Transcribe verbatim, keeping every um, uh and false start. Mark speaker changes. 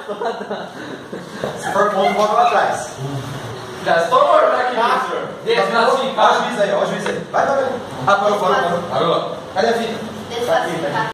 Speaker 1: Se for ponto, volta lá atrás.
Speaker 2: Gastou ou não aqui, professor?
Speaker 1: Desclassificar. Olha o juiz aí, ó, o juiz aí. Vai, vai, vai. Ah, parou, parou, parou.
Speaker 2: Parou.
Speaker 1: Cadê a fita?
Speaker 3: Desclassificar.